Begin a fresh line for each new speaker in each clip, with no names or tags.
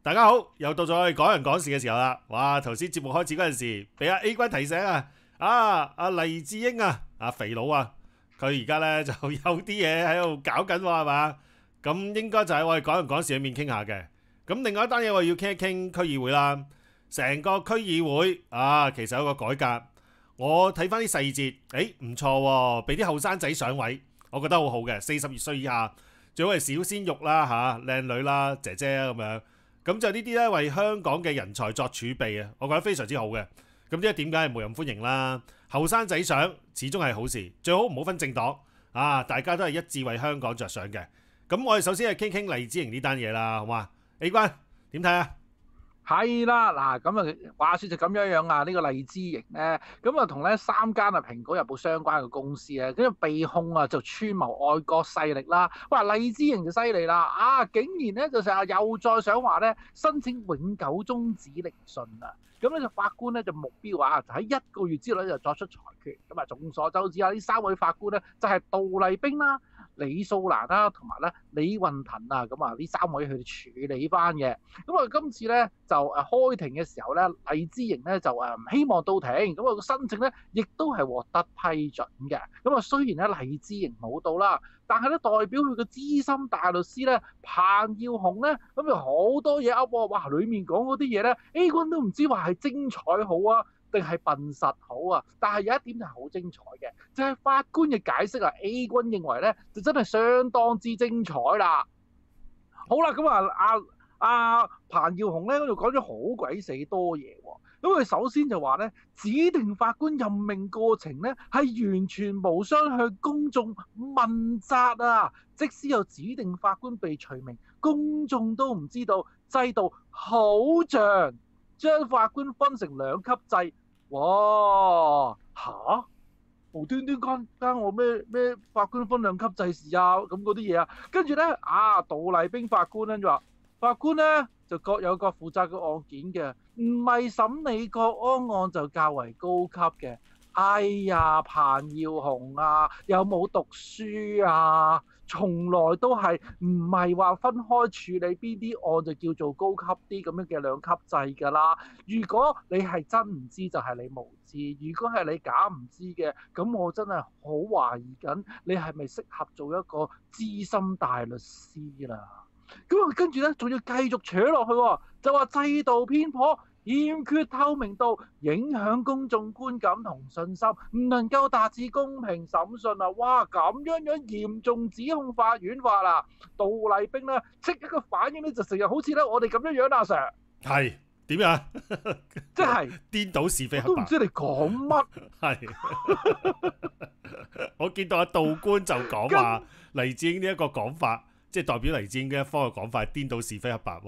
大家好，又到咗我哋講人講事嘅時候啦。哇，頭先節目開始嗰陣時，俾阿 A 君提醒阿黎智英阿肥佬佢而家咧就有啲嘢喺度搞緊喎，係嘛？咁應該就係我哋講人講事裏面傾下嘅。咁另外一單嘢我要傾一傾區議會啦。成個區議會其實有個改革，我睇翻啲細節，唔錯喎，俾啲後生仔上位，我覺得好好嘅。40歲以下，最好係小鮮肉啦靚女啦，姐姐咁樣。咁就呢啲咧，為香港嘅人才作儲備啊，我覺得非常之好嘅。咁即係點解係無人歡迎啦？後生仔上始終係好事，最好唔好分政黨大家都係一致為香港着想嘅。咁我哋首先係傾傾黎智英呢單嘢啦，好嘛？A 君點睇啊？
係啦，嗱咁話説就咁樣呢個黎智英咧，咁同咧3間蘋果日報相關嘅公司跟住被控就串謀外國勢力啦。哇，黎智英就犀利啦，竟然咧就成日又再想話咧申請永久終止聆訊啊！咁咧就法官咧就目標就喺1個月之內就作出裁決。咁眾所周知呢3位法官咧就係杜麗冰啦、李素蘭啦同埋咧李運騰咁呢3位去處理翻嘅。咁今次咧就開庭嘅時候咧，黎智英咧就唔希望到庭，咁個申請咧亦都係獲得批准嘅。咁雖然咧黎智英冇到啦，但係咧代表佢嘅資深大律師咧彭耀雄咧，咁就好多嘢噏喎。哇，裡面講嗰啲嘢咧 A 君都唔知話係精彩好定係笨實好但係有一點就係好精彩嘅，就係法官嘅解釋A 君認為咧就真係相當之精彩啦。好啦，咁彭耀雄咧嗰度講咗好鬼死多嘢喎。咁佢首先就話咧，指定法官任命過程咧係完全無雙向公眾問責即使有指定法官被除名，公眾都唔知道，制度好像將法官分成2級制。哇嚇！無端端關我咩法官分2級制事咁嗰啲嘢跟住咧杜麗冰法官咧就話法官咧就各有各負責嘅案件嘅，唔係審理國安案就較為高級嘅。哎呀，彭耀雄有冇讀書從來都係唔係話分開處理邊啲案就叫做高級啲咁樣嘅2級制㗎啦。如果你係真唔知就係你無知，如果係你假唔知嘅，咁我真係好懷疑緊你係咪適合做一個資深大律師啦。咁跟住咧仲要繼續扯落去就話制度偏頗，欠缺透明度，影響公眾觀感同信心，唔能夠達至公平審訊哇，咁樣嚴重指控法院法杜麗冰咧即刻嘅反應咧就成日好似咧我哋咁樣阿 Sir
係點樣？
即係
顛倒是非黑白，
都唔知你講乜。
係我見到道官就講話黎智英呢一個講法，即係代表黎智英嘅一方嘅講法係顛倒是非黑白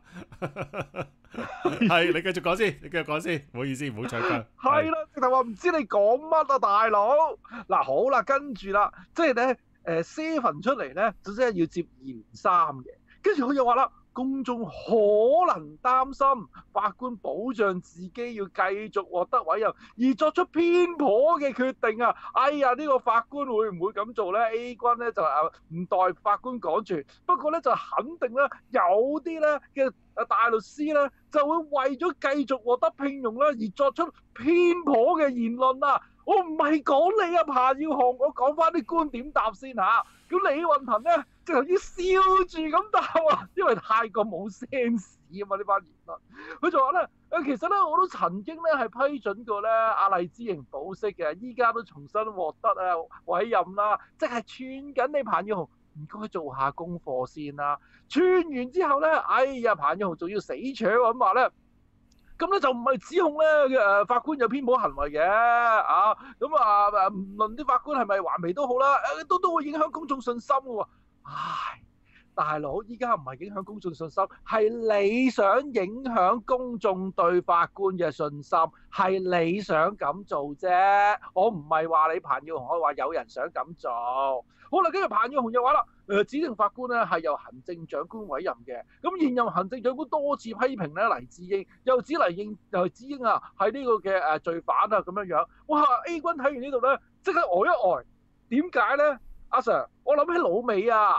係你繼續講先，唔好意思，唔好搶腳。
係啦，直頭話唔知你講乜大佬。嗱好啦，跟住啦，即係咧7出嚟咧，就真係要接2連3嘅。跟住佢又話啦，公眾可能擔心法官保障自己要繼續獲得委任而作出偏頗嘅決定哎呀，呢個法官會唔會咁做咧 ？A 君咧就唔代法官講住，不過咧就肯定咧有啲咧嘅大律師咧就會為咗繼續獲得聘用咧而作出偏頗嘅言論我唔係講你彭耀雄，我講翻啲觀點答先咁李運騰咧直頭要笑住咁答因為太過冇 sense 嘛呢班言論。佢就話咧其實咧我都曾經咧係批准過咧黎智英保釋嘅，依家都重新獲得委任啦，即係串緊你彭耀雄，唔該做下功課先啦。串完之後咧，哎呀，彭耀雄仲要死搶咁話咧。咁咧就唔係指控咧法官有偏頗行為嘅咁唔論啲法官係咪環皮都好啦，都會影響公眾信心嘅唉，大佬，依家唔係影響公眾信心，係你想影響公眾對法官嘅信心，係你想咁做啫。我唔係話你彭耀雄，我話有人想咁做。好啦，跟住彭耀雄又話啦，指定法官咧係由行政長官委任嘅。咁現任行政長官多次批評咧黎智英，又指黎智英係呢個嘅罪犯咁樣。哇 ！A 君睇完呢度咧，即刻呆一呆。點解咧？阿 Sir，我諗起老美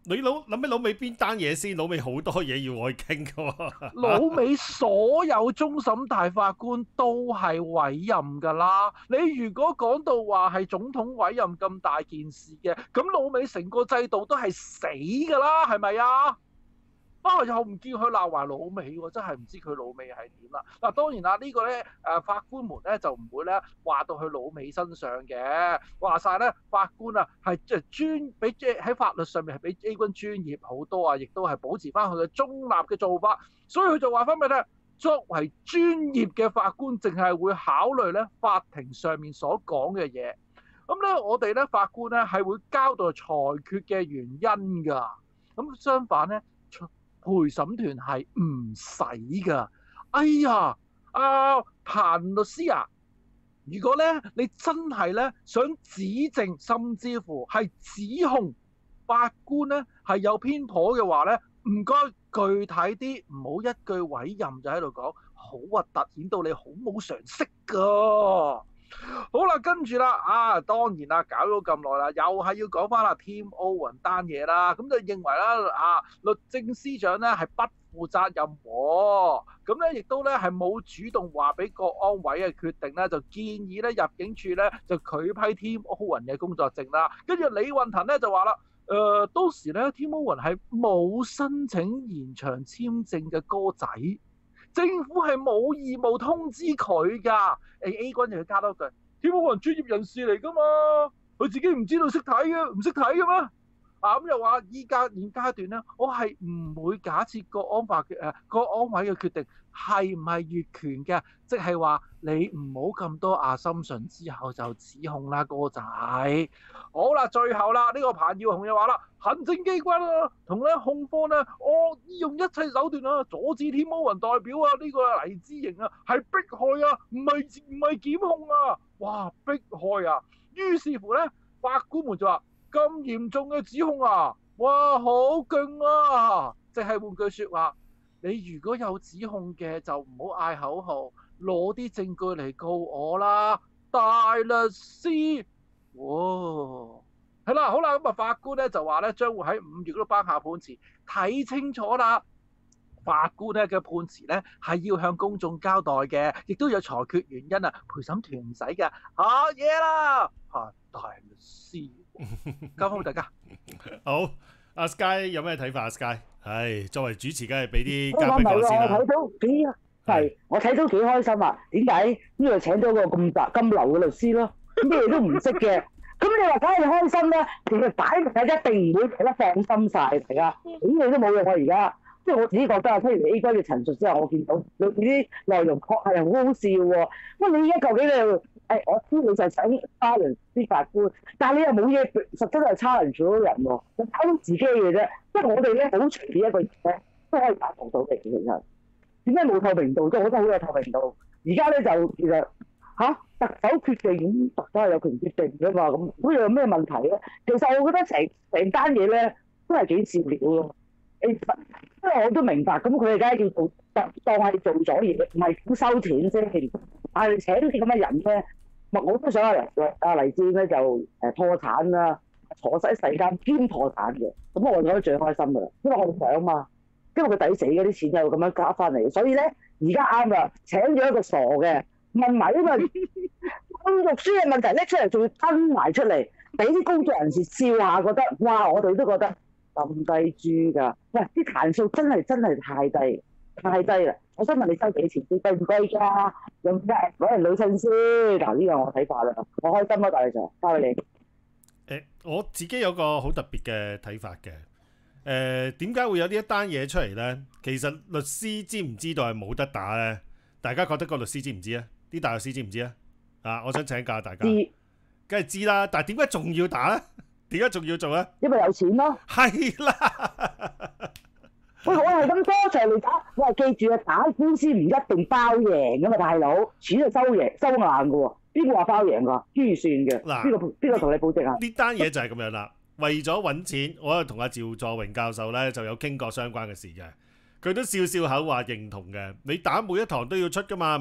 你諗起老尾邊單嘢先？老尾好多嘢要我去傾噶喎。
老尾所有終審大法官都係委任㗎啦。你如果講到話係總統委任咁大件事嘅，咁老尾成個制度都係死㗎啦，係咪啊？又唔見佢鬧埋老尾喎，真係唔知佢老尾係點啦。嗱，當然啦，呢個咧法官們咧就唔會咧話到去老尾身上嘅。話晒咧，法官啊係比喺法律上面係比 A 君專業好多啊，亦都係保持翻佢嘅中立嘅做法。所以佢就話翻俾你聽，作為專業嘅法官，淨係會考慮咧法庭上面所講嘅嘢。咁咧，我哋咧法官咧係會交代裁決嘅原因㗎。咁相反咧，陪審團係唔使㗎。哎呀，彭律師啊，如果咧你真係咧想指證，甚至乎係指控法官咧係有偏頗嘅話咧，唔該具體啲，唔好一句委任就喺度講，好核突，顯到你好冇常識㗎。好啦，跟住啦，當然啦，搞咗咁耐啦，又係要講翻啦，Tim Owen 單嘢啦，咁就認為啦，律政司長咧係不負責任喎，咁咧亦都咧係冇主動話俾國安委嘅決定咧，就建議咧入境處咧就拒批 Tim Owen 嘅工作證啦。跟住李運騰咧就話啦，當時咧 Tim Owen 係冇申請延長簽證嘅哥仔。政府係冇義務通知佢㗎。A 君又要加多句，Tim Owen專業人士嚟㗎嘛，佢自己唔知道識睇嘅，唔識睇嘅咩？咁又話依家現階段咧，我係唔會假設國安委嘅決定係唔係越權嘅，即係話你唔好咁多assumption之後就指控啦，哥仔。好啦，最後啦，呢個彭耀雄又話啦，行政機關同咧控方咧，我用一切手段阻止 Tim Owen代表呢個黎智英係迫害唔係檢控啊！哇，迫害啊！於是乎咧，法官們就話，咁嚴重嘅指控啊！哇，好勁啊！即係換句説話，你如果有指控嘅就唔好嗌口號，攞啲證據嚟告我啦，大律師。哇，係啦，好啦，咁法官咧就話咧將會喺5月嗰度頒下判詞，睇清楚啦。法官咧嘅判詞咧係要向公眾交代嘅，亦都有裁決原因啊。陪審團唔使嘅，嘢啦，大律師。交翻俾大家。
好，阿 Sky 有咩睇法？阿 Sky，作為主持，梗係俾啲嘉賓講先啦。
我睇到幾開心啊！點解？呢度請咗個咁流嘅律師咯，咩都唔識嘅。咁你話梗係開心啦，其實擺明係一定唔會睇得放心晒大家，點嘢都冇用。我而家即係我自己覺得啊，聽完 A 君嘅陳述之後，我見到裏邊啲內容確係好好笑喎。喂，你而家究竟我知你就係想 challenge 啲法官，但係你又冇嘢實質係 challenge 咗人喎，你搞到自己嘅啫。即係我哋咧好隨便一個嘢咧都可以達到嘅，其實點解冇透明度？即係我覺得好有透明度。而家咧就其實特首決定，特首係有權決定㗎嘛，咁有咩問題咧？其實我覺得成單嘢咧都係幾笑料咯。因為我都明白，咁佢哋梗係要做當係做咗嘢，唔係咁收錢啫。但係請啲咁嘅人咧，我都想黎智英咧就破產啦，坐晒世間兼破產嘅，咁我覺得最開心㗎啦，因為我哋想嘛，因為佢抵死嗰啲錢又咁樣加翻嚟，所以咧而家啱啦，請咗一個傻嘅問埋呢個讀書嘅問題拎出嚟，仲要登埋出嚟，俾啲工作人士笑下，覺得哇，我哋都覺得咁低豬㗎。喂，啲彈數真係太低啦！我想問你收幾錢？你貴唔貴㗎？有冇攞人女性先？嗱，呢個我睇法啦，我開心啊，大女仔，交俾你。
我自己有個好特別嘅睇法嘅。點解會有呢一單嘢出嚟呢？其實律師知唔知道係冇得打呢？大家覺得個律師知唔知啊？啲大律師知唔知啊？我想請教大家。梗係知啦，但係點解仲要打呢？點解仲要做呢？
因為有錢咯。
係啦。
喂，我係咁多場嚟打，我話記住啊，打官司唔一定包贏噶嘛，大佬，錢就收硬噶喎。邊個話包贏㗎？預算嘅。嗱，邊個同你保證啊？
呢單嘢就係咁樣啦。為咗揾錢，我又同阿趙佐榮教授咧就有傾過相關嘅事嘅。佢都笑笑口話認同嘅。你打每一堂都要出㗎嘛，係咪啊？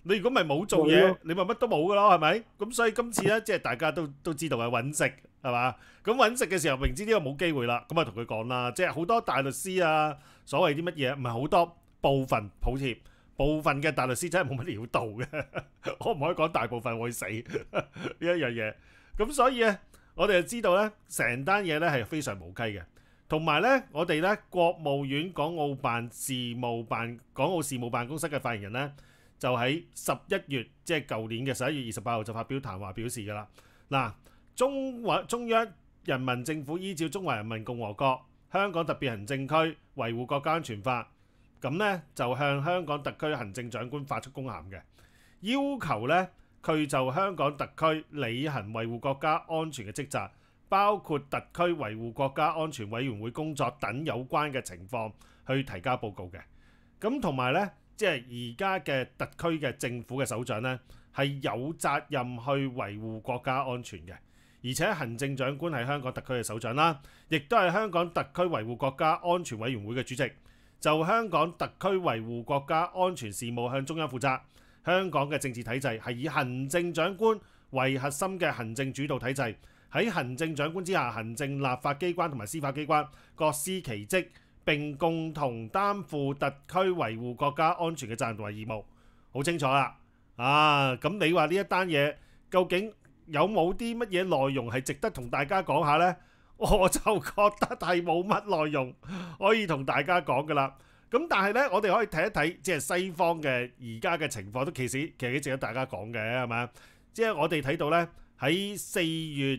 你如果咪冇做嘢，你咪乜都冇噶咯，係咪？咁所以今次咧，即係大家都知道係揾食係嘛？咁揾食嘅時候，明知呢個冇機會啦，咁啊同佢講啦，即係好多大律師啊，所謂啲乜嘢，唔係好多，部分抱歉，部分嘅大律師真係冇乜料到嘅，我唔可以講大部分會死呢一樣嘢。咁所以咧，我哋就知道咧，成單嘢咧係非常無稽嘅。同埋咧，我哋咧國務院港澳事務辦公室嘅發言人咧，就喺11月，即係舊年嘅11月28號就發表談話表示㗎啦。嗱，中央人民政府依照《中華人民共和國香港特別行政區維護國家安全法》，咁咧就向香港特區行政長官發出公函嘅，要求咧佢就香港特區履行維護國家安全嘅職責，包括特區維護國家安全委員會工作等有關嘅情況去提交報告嘅。咁同埋呢，即係而家嘅特區嘅政府嘅首長呢，係有責任去維護國家安全嘅。而且行政長官係香港特區嘅首長啦，亦都係香港特區維護國家安全委員會嘅主席。就香港特區維護國家安全事務向中央負責。香港嘅政治體制係以行政長官為核心嘅行政主導體制。喺行政長官之下，行政立法機關同埋司法機關各司其職，並共同擔負特區維護國家安全嘅責任同埋義務，好清楚啦。咁你話呢一單嘢究竟有冇啲乜嘢內容係值得同大家講下呢？我就覺得係冇乜內容可以同大家講噶啦。咁但係呢，我哋可以睇一睇，即係西方嘅而家嘅情況都其實幾值得大家講嘅，係咪？即係我哋睇到呢，喺4月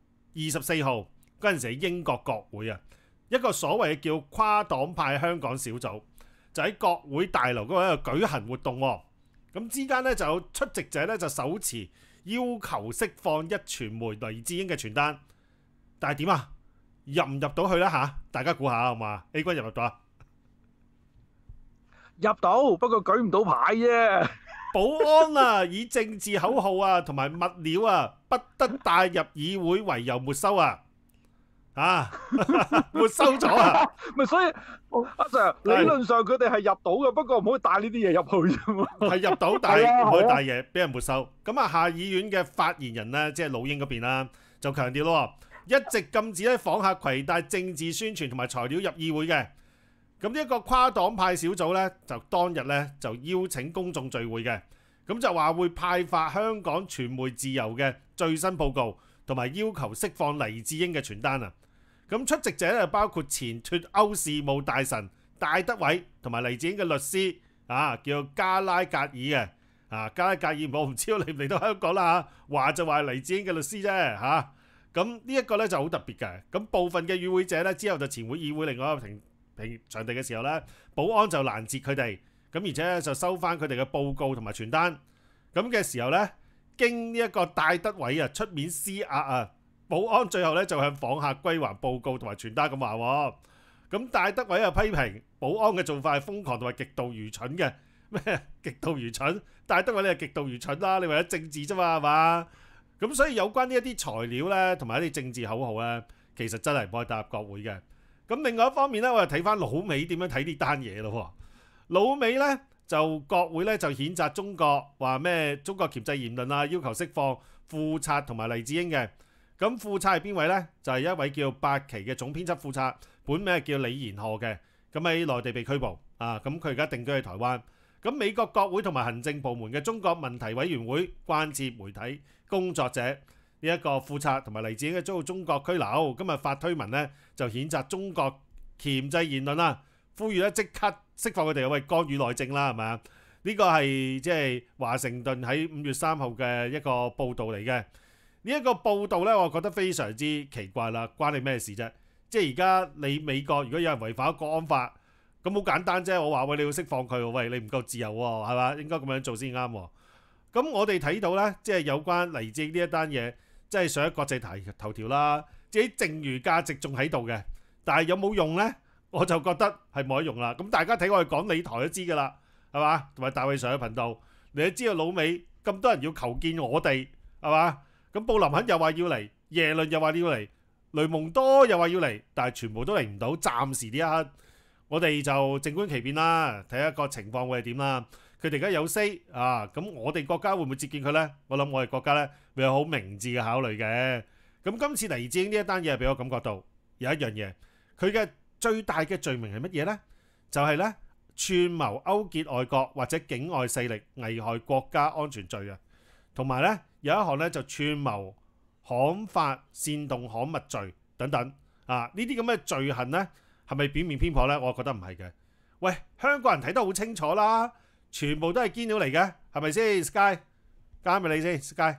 24號嗰陣時喺英國國會啊，一個所謂嘅叫跨黨派香港小組就喺國會大樓嗰度喺度舉行活動喎。咁之間咧就有出席者咧就手持要求釋放壹傳媒黎智英嘅傳單，但係點啊？入唔入到去啦嚇？大家估下好嘛？A 君入唔入到啊？
入到，不過舉唔到牌啫。
保安啊，以政治口號啊同埋物料啊不得帶入議會為由沒收啊！沒收咗啊！
咪所以阿 Sir 理論上佢哋係入到嘅，不過唔可以帶呢啲嘢入去啫嘛。
係入到，但係唔可以帶嘢，俾人沒收。咁啊，下議院嘅發言人呢，即係老英嗰邊啦，就強調咯，一直禁止咧訪客攜帶政治宣傳同埋材料入議會嘅。咁呢一個跨黨派小組呢，就當日呢就邀請公眾聚會嘅，咁就話會派發香港傳媒自由嘅最新報告，同埋要求釋放黎智英嘅傳單啊！咁出席者咧包括前脫歐事務大臣戴德偉同埋黎智英嘅律師叫加拉格爾嘅加拉格爾，我唔知道嚟唔嚟到香港啦嚇，話就話黎智英嘅律師啫嚇。咁呢一個咧就好特別嘅。咁部分嘅與會者咧之後就前會議會另外一個停場地嘅時候咧，保安就攔截佢哋，咁而且就收翻佢哋嘅報告同埋傳單。咁嘅時候咧，經呢一個戴德偉出面施壓啊！保安最後咧就向訪客歸還報告同埋傳單咁話喎，咁戴德偉批評保安嘅做法係瘋狂同埋極度愚蠢嘅。咩極度愚蠢？戴德偉你係極度愚蠢啦，你為咗政治啫嘛，係嘛？咁所以有關呢一啲材料咧，同埋一啲政治口號咧，其實真係唔可以帶入國會嘅。咁另外一方面咧，我就睇翻老美點樣睇呢單嘢咯。老美咧就國會咧就譴責中國，話咩中國鉗制言論啊，要求釋放副策同埋黎智英嘅。咁副策係邊位呢？就係一位叫八旗嘅總編輯副策，本名係叫李延賀嘅。咁喺內地被拘捕咁佢而家定居喺台灣。咁美國國會同埋行政部門嘅中國問題委員會關切媒體工作者呢一個副策同埋黎智英嘅遭到中國拘留，今日發推文呢，就譴責中國鉗制言論啦，呼籲咧即刻釋放佢哋，喂，干預內政啦，係咪啊？呢個係即係華盛頓喺5月3號嘅一個報導嚟嘅。呢一個報導呢，我覺得非常之奇怪啦，關你咩事啫？即係而家你美國如果有人違反咗國安法，咁好簡單啫。我話喂，你要釋放佢，喂，你唔夠自由喎，係嘛？應該咁樣做先啱喎。咁我哋睇到呢，即係有關黎智英呢一單嘢，即係上咗國際頭條啦，即係剩餘價值仲喺度嘅，但係有冇用呢？我就覺得係冇得用啦。咁大家睇我哋講理台都知㗎啦，係嘛？同埋大衛上嘅頻道，你都知道老美咁多人要求見我哋，係嘛？咁布林肯又話要嚟，耶倫又話要嚟，雷蒙多又話要嚟，但係全部都嚟唔到。暫時呢一刻，我哋就靜觀其變啦，睇下個情況會係點啦。 佢哋而家有 say 啊，咁我哋國家會唔會接見佢呢？我諗我哋國家呢會有好明智嘅考慮嘅。咁今次黎智英呢一單嘢俾我感覺到有一樣嘢，佢嘅最大嘅罪名係乜嘢呢？就係呢串謀勾結外國或者境外勢力危害國家安全罪嘅，同埋呢有一項呢就串謀刊發煽動刊物罪等等啊！呢啲咁嘅罪行呢係咪表面偏頗呢？我覺得唔係嘅。喂，香港人睇得好清楚啦，全部都係堅料嚟嘅，係咪先 ？Sky， 交俾你先 ，Sky。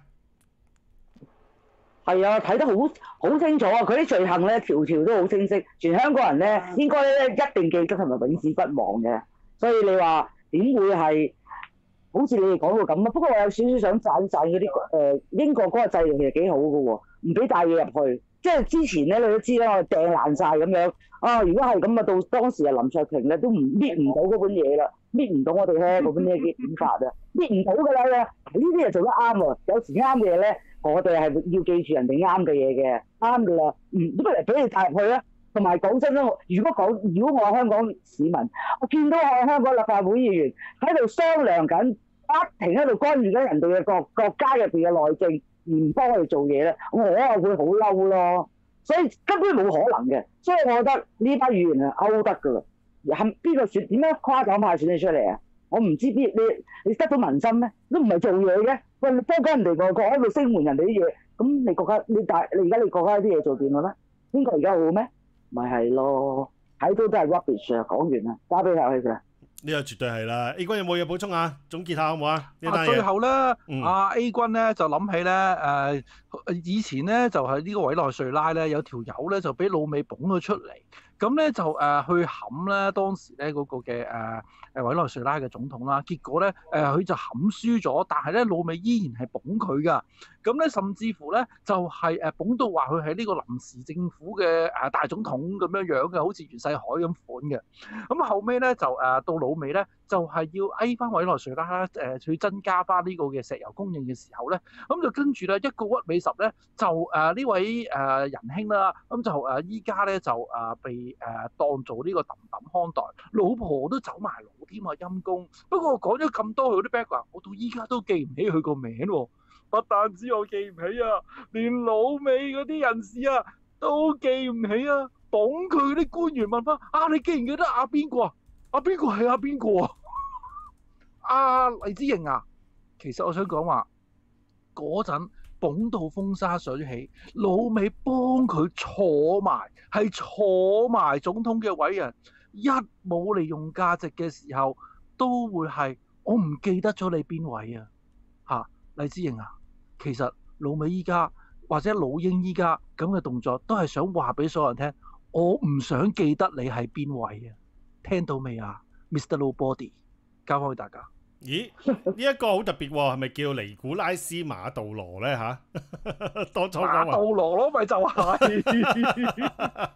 係啊，睇得好清楚啊！佢啲罪行咧，條條都好清晰，全香港人咧應該咧一定記得同埋永誌不忘嘅。所以你話點會係好似你哋講到咁啊？不過我有少少想讚嗰啲英國嗰個制度其實幾好嘅喎，唔俾帶嘢入去。即係之前咧，你都知啦，我掟爛晒咁樣啊！如果係咁啊，到當時啊林卓廷咧都搣唔到嗰本嘢啦，搣唔到我哋咧嗰本基本法啊，搣唔到㗎啦！呢啲嘢做得啱喎，有時啱嘅嘢咧。我哋係要記住人哋啱嘅嘢嘅，啱㗎啦。咁咪俾你帶入去啦。同埋講真啦，如果我係香港市民，我見到我係香港立法會議員喺度商量緊，不停喺度干預緊人哋嘅國家入邊嘅內政，而唔幫我哋做嘢咧，我係會好嬲咯。所以根本冇可能嘅。所以我覺得呢班議員係勾得㗎啦。係邊個選？點樣跨黨派選你出嚟啊？我唔知你得到民心咩？都唔係做嘢嘅。喂，你幫緊人哋個國喺度聲援人哋啲嘢，咁你國家你而家你國家啲嘢做掂啦咩？英國而家好咩？咪係咯，睇到都係 rubbish 啊！講完啦，交俾下佢啦。
呢個絕對係啦。A 君有冇嘢補充啊？總結下好唔好啊？
最後咧，阿 A 君咧就諗起咧以前咧就係呢個委內瑞拉咧有條友咧就俾老美捧咗出嚟，咁咧就去冚咧當時咧嗰個嘅委內瑞拉嘅總統啦，結果咧佢就冚輸咗，但係咧老美依然係捧佢噶，咁咧甚至乎咧就係捧到話佢係呢個臨時政府嘅大總統咁樣樣嘅，好似袁世凱咁款嘅。咁後尾咧就到老美咧就係要嗌翻委內瑞拉去增加翻呢個嘅石油供應嘅時候咧，咁就跟住咧一個屈尾十咧就呢位仁兄啦，咁就依家咧就被當做呢個揼揼看待，老婆都走埋佬添啊，陰公。不過我講咗咁多佢啲 background，我到依家都記唔起佢個名喎。不單止我記唔起啊，連老美嗰啲人士啊都記唔起啊。捧佢嗰啲官員問翻你記唔記得邊個啊？邊個係邊個啊？黎智英啊，其實我想講話嗰陣捧到風沙水起，老美幫佢坐埋，係坐埋總統嘅位人，一冇利用價值嘅時候，都會係我唔記得咗你邊位啊？黎智英啊，其實老美依家或者老英依家咁嘅動作，都係想話俾所有人聽，我唔想記得你係邊位啊！聽到未啊 ，Mr. Nobody， 交翻俾大家。
咦？呢一個好特別喎，係咪叫尼古拉斯馬杜羅咧嚇？當初講話
馬杜羅咯，咪就係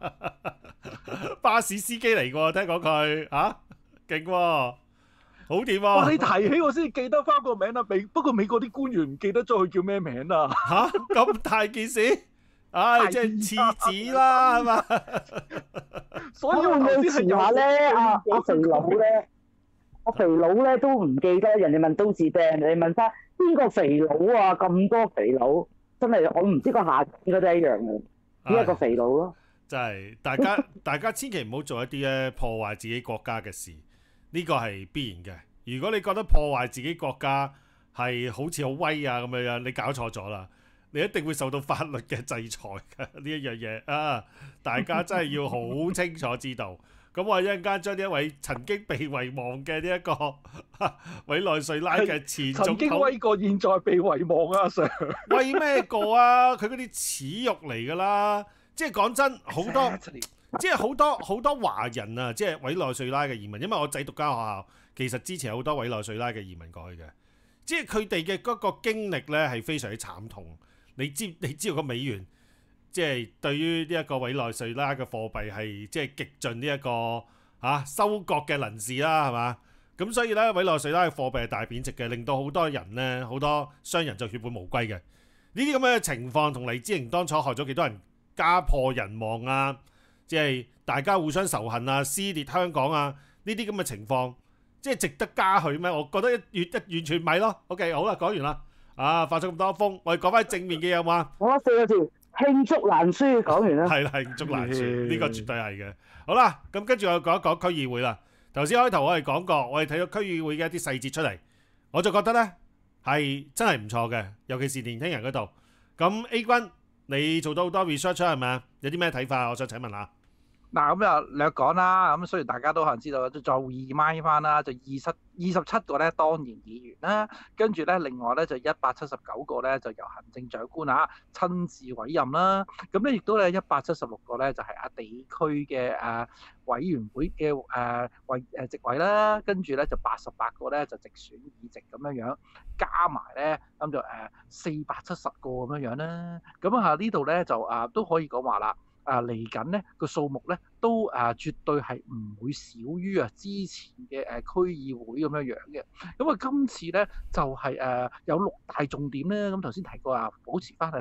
巴士司機嚟喎，聽講佢嚇勁喎，好掂喎！
哇！你提起我先記得翻個名啦，不過美國啲官員唔記得咗佢叫咩名啊？
嚇咁大件事，唉，即係廁紙啦，係嘛？
所以
會唔會遲下咧？阿肥佬咧？我肥佬咧都唔記得，人哋問都字釘，你問翻邊個肥佬啊？咁多肥佬，真係我唔知個下應該都一樣嘅，呢一個肥佬咯。
真係大家千祈唔好做一啲咧破壞自己國家嘅事，呢個係必然嘅。如果你覺得破壞自己國家係好似好威啊咁樣，你搞錯咗啦，你一定會受到法律嘅制裁嘅呢一樣嘢啊！大家真係要好清楚知道。咁我一陣間將呢一位曾經被遺忘嘅呢一個委內瑞拉嘅前總統，
曾經威過，現在被遺忘啊！Sir，
威咩過啊？佢嗰啲恥辱嚟㗎啦！即係講真，好多即係好多華人啊！即係委內瑞拉嘅移民，因為我仔讀間學校，其實之前有好多委內瑞拉嘅移民過去嘅，即係佢哋嘅嗰個經歷咧係非常之慘痛。你知道個美元？即係對於呢一個委內瑞拉嘅貨幣係即係極盡呢一個收割嘅能事啦，係嘛？咁所以咧委內瑞拉嘅貨幣係大貶值嘅，令到好多人咧好多商人就血本無歸嘅。呢啲咁嘅情況同黎智英當初害咗幾多人家破人亡啊！即係大家互相仇恨啊，撕裂香港啊！呢啲咁嘅情況， 即係值得嘉許咩？我覺得完全唔係咯。OK， 好啦，講完啦。發咗咁多風，我哋講翻正面嘅有冇啊？
我4個字，罄竹難書，講完啦。
係啦，罄竹難書，呢個絕對係嘅。好啦，咁跟住我講一講區議會啦。頭先開頭我哋講過，我哋睇咗區議會嘅一啲細節出嚟，我就覺得呢係真係唔錯嘅，尤其是年輕人嗰度。咁 A 君，你做到好多 research 係咪啊？有啲咩睇法？我想請問下。
嗱，咁又略講啦，咁雖然大家都可能知道，就再2翻啦，就27個咧當然議員啦，跟住咧另外咧就179個咧就由行政長官親自委任啦，咁咧亦都咧176個咧就係地區嘅委員會嘅席位啦，跟住咧就88個咧就直選議席咁樣，加埋咧咁就470個咁樣啦，咁呢度咧就都可以講話啦。嚟緊咧個數目咧都絕對係唔會少於之前嘅區議會咁樣嘅。咁今次咧就係有6大重點咧。咁頭先提過保持翻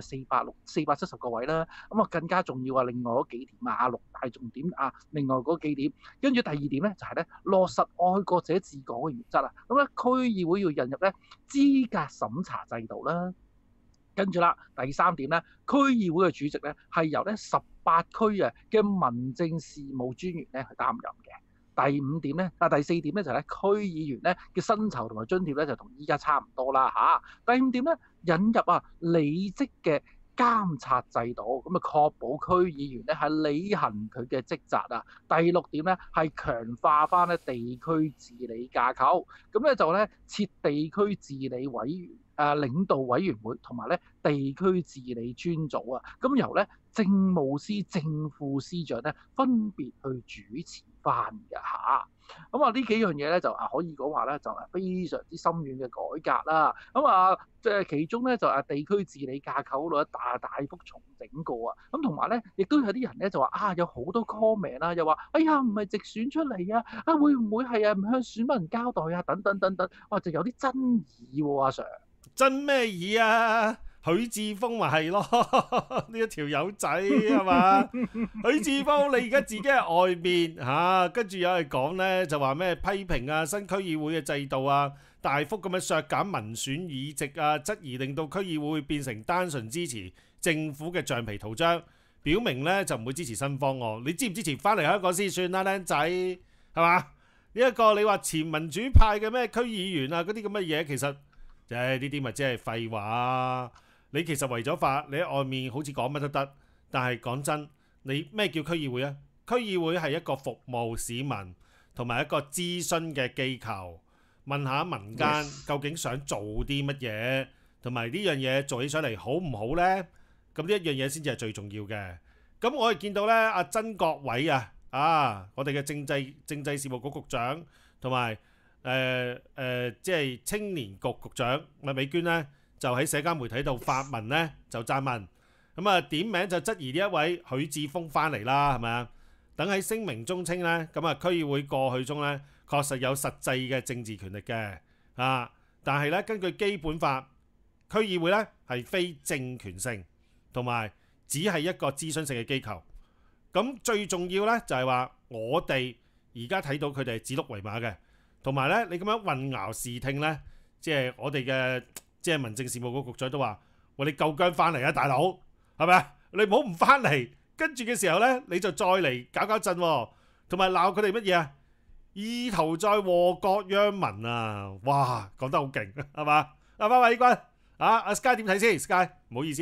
470個位啦。咁更加重要另外嗰幾點6大重點另外嗰幾點。跟住第2點咧就係咧落實愛國者治港嘅原則啊。咁咧區議會要引入咧資格審查制度啦。跟住啦，第3點咧，區議會嘅主席咧係由咧18區嘅民政事務專員咧去擔任嘅。第4點咧就係咧區議員咧嘅薪酬同埋津貼咧就同依家差唔多啦嚇。第5點咧引入履職嘅監察制度，咁確保區議員咧係履行佢嘅職責啊。第6點咧係強化翻咧地區治理架構，咁咧就咧設地區治理委員領導委員會同埋咧地區治理專組咁由咧政務司正副司長咧分別去主持翻嘅嚇。咁呢幾樣嘢咧就可以講話咧就非常之深遠嘅改革啦。咁即係其中咧就地區治理架構嗰度大幅重整過咁同埋咧亦都有啲人咧就話有好多 comment 啦，又話哎呀唔係直選出嚟會唔會係唔向選民交代等等等等，就有啲爭議喎阿 Sir。
爭咩議啊？許智峰咪係咯，呢一條友仔係嘛？許智峰你而家自己喺外面跟住有人講咧就話咩批評新區議會嘅制度大幅咁樣削減民選議席質疑令到區議會變成單純支持政府嘅橡皮圖章，表明咧就唔會支持新方案。你支唔支持翻嚟香港先算啦，僆仔係嘛？呢一個你話前民主派嘅咩區議員嗰啲咁嘅嘢，其實呢啲咪即係廢話。你其實為咗法，你喺外面好似講乜都得，但係講真，你咩叫區議會啊？區議會係一個服務市民同埋一個諮詢嘅機構，問下民間究竟想做啲乜嘢，同埋呢樣嘢做起上嚟好唔好呢？咁呢一樣嘢先至係最重要嘅。咁我哋見到呢，阿曾國偉我哋嘅政制事務局局長同埋即係青年局局長麥美娟呢，就喺社交媒體度發文呢，就撰文咁點名就質疑呢一位許智峰翻嚟啦，係咪啊？等喺聲明中稱呢，咁區議會過去中呢，確實有實際嘅政治權力嘅但係呢，根據基本法，區議會呢係非政權性，同埋只係一個諮詢性嘅機構。咁最重要呢，就係話我哋而家睇到佢哋係指鹿為馬嘅，同埋呢，你咁樣混淆視聽呢，即係我哋嘅即係民政事務局局長都話：喂，你夠薑翻嚟啊，大佬，係咪啊？你唔好唔翻嚟，跟住嘅時候呢，你就再嚟搞震同埋鬧佢哋乜嘢啊？意圖再禍國殃民啊！哇，講得好勁，係嘛？阿偉君阿 Sky 點睇先 ？Sky 唔好意思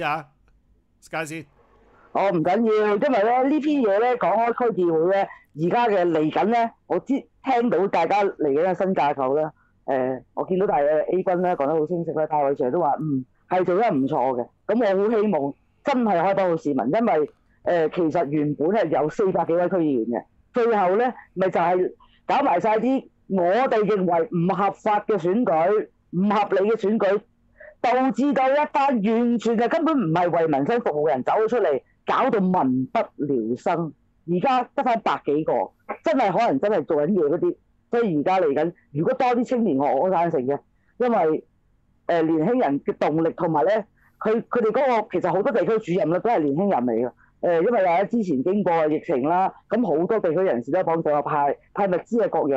Sky 先。
唔緊要，因為咧呢篇嘢咧講開區議會咧，而家嘅嚟緊咧，我聽到大家嚟緊嘅新架構啦。我見到大嘅 A 君咧講得好清晰啦，戴偉 Sir 都話係做得唔錯嘅。咁我好希望真係可以幫到市民，因為其實原本係有400幾位區議員嘅，最後咧咪就係搞埋晒啲我哋認為唔合法嘅選舉、唔合理嘅選舉，導致到一班完全係根本唔係為民生服務嘅人走咗出嚟，搞到民不聊生。而家得翻100幾個，真係可能真係做緊嘢嗰啲。所以而家嚟緊，如果多啲青年學，我贊成嘅，因為年輕人嘅動力同埋咧，佢哋嗰個其實好多地區主任咧都係年輕人嚟嘅。因為之前經過疫情啦，咁好多地區人士都幫助派物資各樣。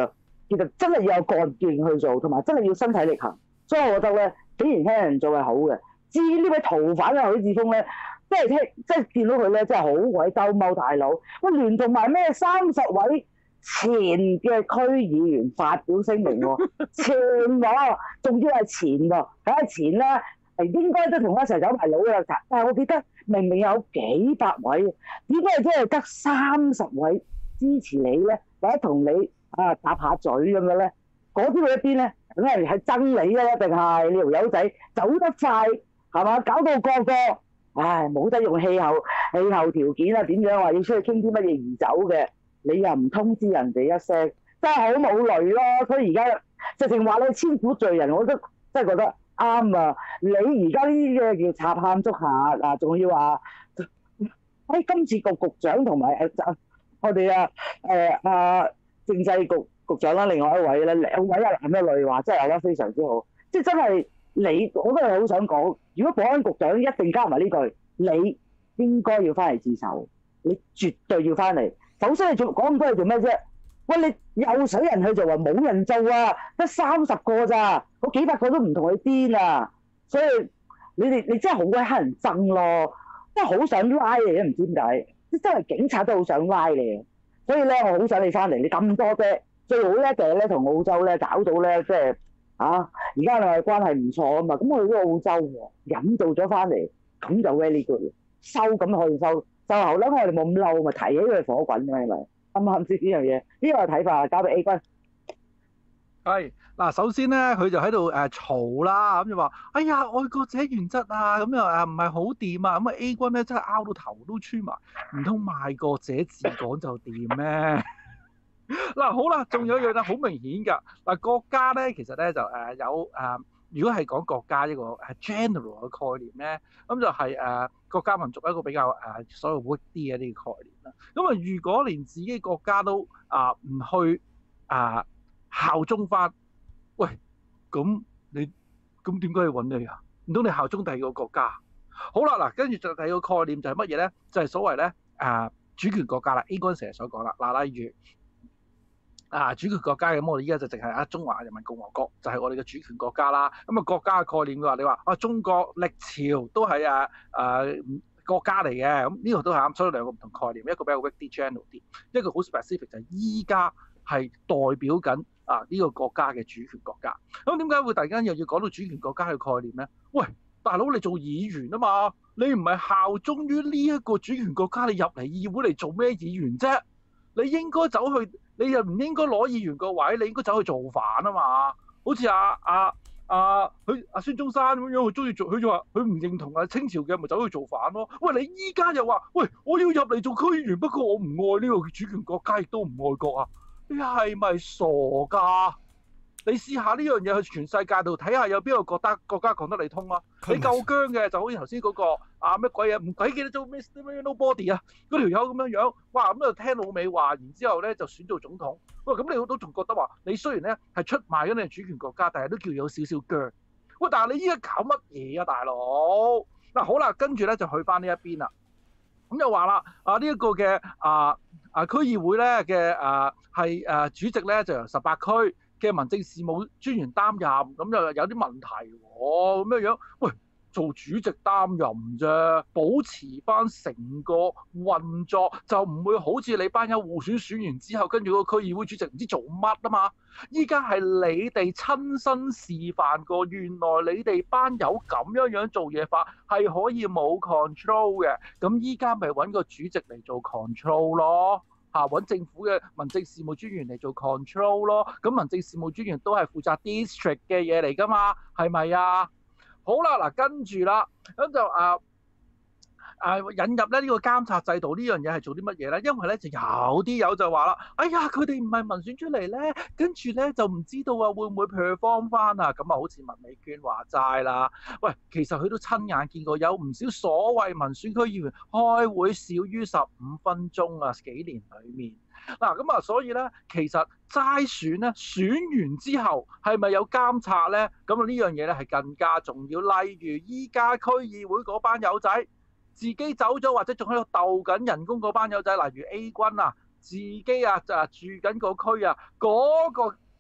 其實真係要有幹勁去做，同埋真係要身體力行。所以我覺得咧，竟然聽人做係好嘅。至於呢位逃犯啊許智峰咧，即係見到佢咧，真係好鬼兜踎大佬。喂，聯同埋咩30位前嘅區議員發表聲明喎，前喎，仲要係前喎，梗係前啦，應該都同我一齊走埋佬啦。但係我記得明明有幾百位，點解真係得30位支持你咧，或者同你搭下嘴咁樣咧？嗰啲去一邊咧，梗係憎你啦，一定係你條友仔走得快係嘛？搞到個個冇得用氣候條件啊，點樣話要出去傾啲乜嘢而走嘅？你又唔通知人哋一聲，真係好冇雷咯！所以而家直情話你千古罪人，我都真係覺得啱啊！你而家呢啲嘅叫插喊捉下仲要話今次局長同埋我哋政制局長啦，另外一位咧，2位男一女話真係有得非常之好，即係真係我都係好想講，如果保安局長一定加埋呢句，你應該要翻嚟自首，你絕對要翻嚟。首先你講咁多嘢做咩啫？喂，你有水人去做啊，冇人做啊，得30個咋，嗰幾百個都唔同佢癲啊！所以你真係好鬼乞人憎咯，真係好想拉你都唔知點解，真係警察都好想拉你。所以咧，我好想你翻嚟，你咁多啫，最好咧就係咧同澳洲咧搞到咧即係而家兩個關係唔錯啊嘛，咁我去咗澳洲喎，引導咗翻嚟，咁就 very good，收咁可以收。就後咧，我哋冇咁嬲，咪提起佢火滾嘅，係咪？啱唔啱先呢樣嘢？呢個睇法交俾 A 君。
係嗱，首先咧，佢就喺度嘈啦，咁就話：哎呀，愛國者原則啊，咁又唔係好掂啊，咁A 君咧真係拗到頭都穿埋，唔通賣國者治港就掂咩？嗱，好啦，仲有一樣咧，好明顯㗎。嗱，國家咧其實咧就有如果係講國家一個general 嘅概念咧，咁就係國家民族一個比較所謂 weak 啲嘅呢個概念啦。咁啊，如果連自己國家都唔去效忠翻，喂，咁點解要揾你啊？唔通你效忠第二個國家？好啦，嗱，跟住就第二個概念就係乜嘢咧？就係所謂咧主權國家啦。A 君成日所講啦，嗱，例如主權國家咁，我哋依家就淨係中華人民共和國就係我哋嘅主權國家啦。咁國家嘅概念嘅話，你話中國歷朝都係國家嚟嘅，咁呢個都係啱。所以兩個唔同概念，一個比較 weak 啲 general 啲，一個好 specific 就係依家係代表緊呢個國家嘅主權國家。咁點解會突然間又要講到主權國家嘅概念咧？喂，大佬，你做議員啊嘛，你唔係效忠於呢一個主權國家，你入嚟議會嚟做咩議員啫？你應該走去，你又唔應該攞議員個位，你應該走去造反啊嘛！好似孫中山咁樣，佢中意做，佢就話佢唔認同清朝嘅，咪走去造反咯。喂，你依家又話，喂，我要入嚟做區議員，不過我唔愛呢個主權國家，亦都唔愛國啊！你係咪傻㗎？你試下呢樣嘢去全世界度睇下，有邊個國家講得你通啊？你夠僵嘅就好似頭先嗰個乜鬼嘢，唔鬼記得做咩 nobody 啊，嗰條友咁樣樣，哇，咁就聽老美話，然之後咧就選做總統。喂，咁你都仲覺得話你雖然咧係出賣咗你主權國家，但係都叫有少少僵。喂，但係你依家搞乜嘢啊，大佬？嗱，好啦，跟住咧就去翻呢一邊啦。咁就話啦，呢一個嘅區議會咧嘅係主席咧就由18區嘅民政事務專員擔任，咁就有啲問題喎，咁樣，喂，做主席擔任啫，保持翻成個運作，就唔會好似你班友互選完之後，跟住個區議會主席唔知做乜啊嘛。依家係你哋親身示範過，原來你哋班友咁樣做嘢法係可以冇 control 嘅，咁依家咪揾個主席嚟做 control 咯。揾政府嘅民政事務專員嚟做 control 咯，咁民政事務專員都係負責 district 嘅嘢嚟㗎嘛，係咪啊？好啦，嗱，跟住啦，咁就引入咧呢個監察制度呢樣嘢係做啲乜嘢咧？因為咧就有啲友就話啦，哎呀，佢哋唔係民選出嚟咧，跟住咧就唔知道會唔會 perform 翻啊？咁啊，好似文美娟話齋啦，喂，其實佢都親眼見過有唔少所謂民選區議員開會少於15分鐘啊，幾年裡面。嗱，咁所以咧，其實齋選咧，選完之後係咪有監察咧？咁呢樣嘢咧係更加重要。例如依家區議會嗰班友仔自己走咗，或者仲喺度鬥緊人工嗰班友仔，例如 A 君自己就住緊個區嗰個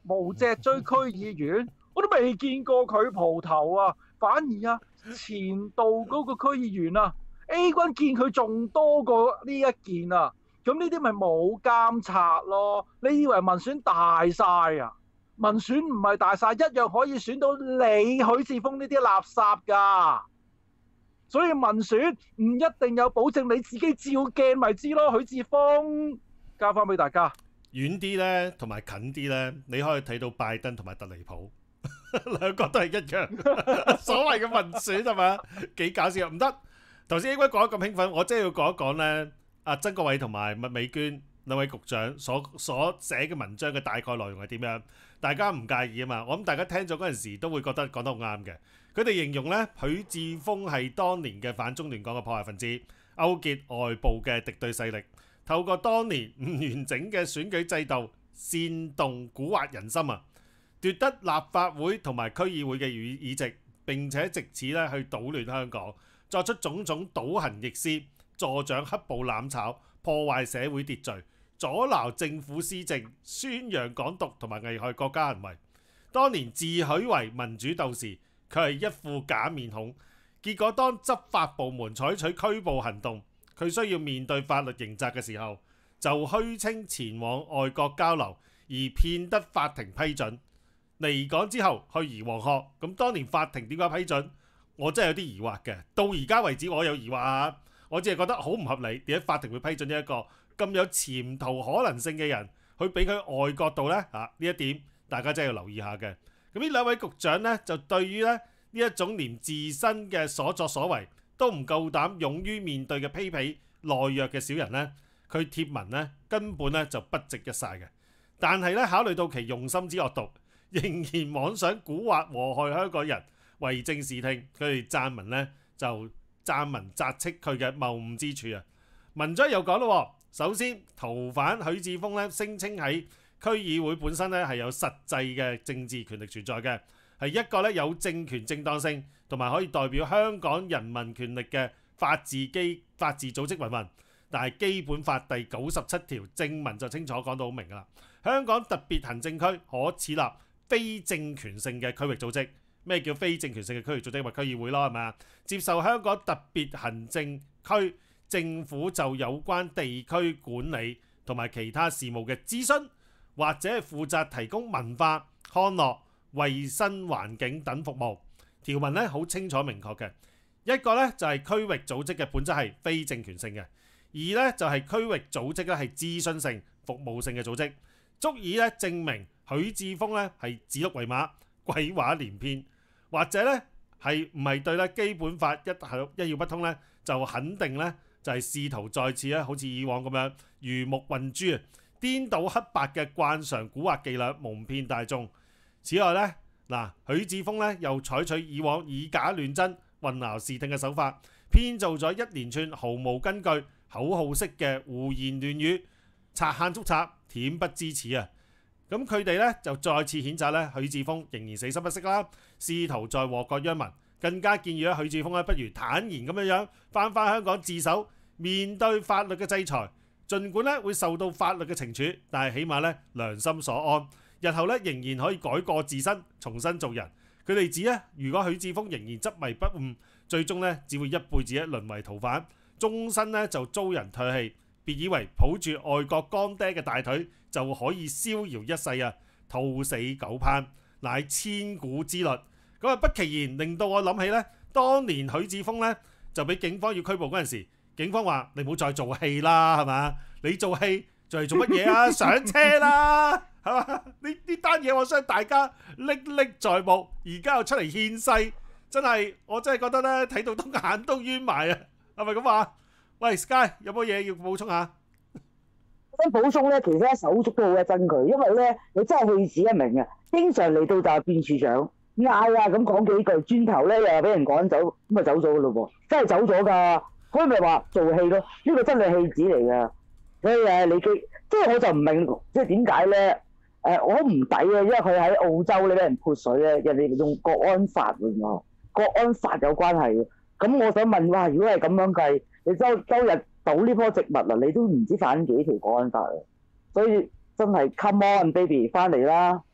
無脊椎區議員，我都未見過佢蒲頭啊，反而啊前度嗰個區議員啊 A 君見佢仲多過呢一件啊，咁呢啲咪冇監察咯？你以為民選大晒啊？民選唔係大晒，一樣可以選到你許智峰呢啲垃圾㗎。所以民選唔一定有保證，你自己照鏡咪知咯。許智峰交翻俾大家。
遠啲呢，同埋近啲呢，你可以睇到拜登同埋特離普兩個都係一樣。所謂嘅民選係咪？幾搞笑？唔得。頭先 A 君講得咁興奮，我真係要講一講呢。阿曾國衛同埋麥美娟兩位局長所寫嘅文章嘅大概內容係點樣？大家唔介意啊嘛？我諗大家聽咗嗰陣時都會覺得講得好啱嘅。佢哋形容呢，許智峰係當年嘅反中亂港嘅破壞分子，勾結外部嘅敵對勢力，透過當年唔完整嘅選舉制度，煽動蠱惑人心啊，奪得立法會同埋區議會嘅議席，並且藉此咧去搗亂香港，作出種種倒行逆施，助長黑暴攬炒，破壞社會秩序，阻撓政府施政，宣揚港獨同埋危害國家行為。當年自詡為民主鬥士，佢係一副假面孔，結果當執法部門採取拘捕行動，佢需要面對法律刑責嘅時候，就虛稱前往外國交流，而騙得法庭批准。離港之後去怡黃學，咁當年法庭點解批准？我真係有啲疑惑嘅，到而家為止我有疑惑啊！我只係覺得好唔合理，點解法庭會批准呢一個咁有潛逃可能性嘅人去俾佢外國度呢？呢一點大家真係要留意下嘅。咁呢兩位局長呢，就對於呢一種連自身嘅所作所為都唔夠膽勇於面對嘅卑鄙懦弱嘅小人呢，佢貼文呢根本呢就不值一曬嘅。但係呢，考慮到其用心之惡毒，仍然妄想蠱惑禍害香港人，為政視聽，佢哋撰文呢就撰文責斥佢嘅謬誤之處啊！文章又講咯，首先逃犯許智峰呢聲稱喺區議會本身呢係有實際嘅政治權力存在嘅，係一個呢有政權正當性同埋可以代表香港人民權力嘅法治組織云云。但係基本法第97條正文就清楚講到好明啦，香港特別行政區可設立非政權性嘅區域組織。咩叫非政權性嘅區域組織？咪區議會咯，係咪啊？接受香港特別行政區政府就有關地區管理同埋其他事務嘅諮詢，或者係負責提供文化、康樂、衛生環境等服務。條文咧好清楚明確嘅，一個咧就係區域組織嘅本質係非政權性嘅，二咧就係區域組織咧係諮詢性、服務性嘅組織，足以咧證明許智峰咧係指鹿為馬、鬼話連篇。或者咧係唔係對咧基本法一竅不通咧，就肯定咧就係試圖再次咧好似以往咁樣魚目混珠啊，顛倒黑白嘅慣常蠱惑伎倆，蒙騙大眾。此外咧許智峰咧又採取以往以假亂真、混淆視聽嘅手法，編造咗一連串毫無根據、口號式嘅胡言亂語，賊喊捉賊，恬不知恥啊！咁佢哋咧就再次譴責咧許智峰仍然死心不息啦，試圖再禍國殃民，更加建議咧許智峰咧不如坦然咁樣翻香港自首，面對法律嘅制裁。儘管咧會受到法律嘅懲處，但係起碼咧良心所安，日後咧仍然可以改過自新，重新做人。佢哋指咧，如果許智峰仍然執迷不悟，最終咧只會一輩子淪為逃犯，終身咧就遭人唾棄。別以為抱住外國乾爹嘅大腿就可以逍遙一世啊！兔死狗烹，乃千古之律。咁不其然令到我諗起呢，當年許智峰呢就俾警方要拘捕嗰陣時，警方話：你唔好再做戲啦，係嘛？你做戲就係做乜嘢啊？上車啦，係嘛？呢單嘢我相信大家歷歷在目，而家又出嚟獻世，我真係覺得呢，睇到都眼都冤埋啊！係咪咁話？喂 Sky 有冇嘢要補充下？
我想補充咧，其實咧手足都好嘅真佢，因為咧你真係氣指一名啊，經常嚟到就係變處長嗌啊咁講幾句，轉頭咧又俾人趕走，咁啊走咗噶咯喎，真係走咗㗎，所以咪話做戲咯，呢個真係戲子嚟㗎。所以你即係我就唔明，即係點解咧？我好唔抵啊，因為佢喺澳洲咧俾人潑水咧，人哋用國安法喎，國安法有關係嘅。咁我想問，哇！如果係咁樣計，你周日倒呢棵植物啊，你都唔知犯幾條國安法啊！所以真係 come on baby， 翻嚟啦！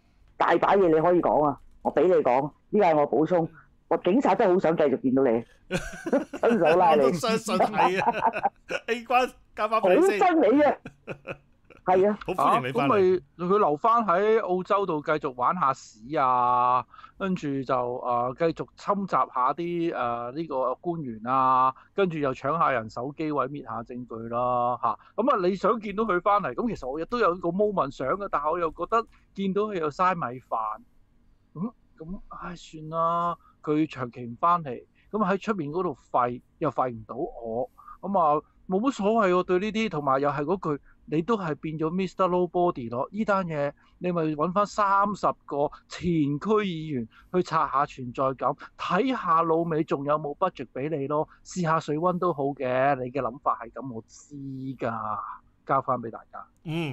大把嘢你可以講啊！我俾你講，呢個係我補充。我警察真係好想繼續見到你，親手拉你。
我都相信係啊，A 君交翻
好
俾你先，
憎你啊！係啊，
好歡迎你翻
咁咪
嚟。
佢留翻喺澳洲度繼續玩下屎啊，跟住就繼續侵襲下啲呢個官員啊，跟住又搶下人手機毀滅下證據啦嚇。咁啊，你想見到佢翻嚟，咁其實我亦都有個 moment 想嘅，但係我又覺得見到佢又嘥米飯。咁唉算啦，佢長期唔翻嚟，咁喺出面嗰度廢又廢唔到我，咁啊冇乜所謂喎對呢啲，同埋又係嗰句。你都係變咗 Mr. Nobody 咯，呢單嘢你咪揾翻30個前區議員去刷下存在感，睇下老尾仲有冇 budget 俾你咯，試下水溫都好嘅。你嘅諗法係咁，我知㗎，交翻俾大家。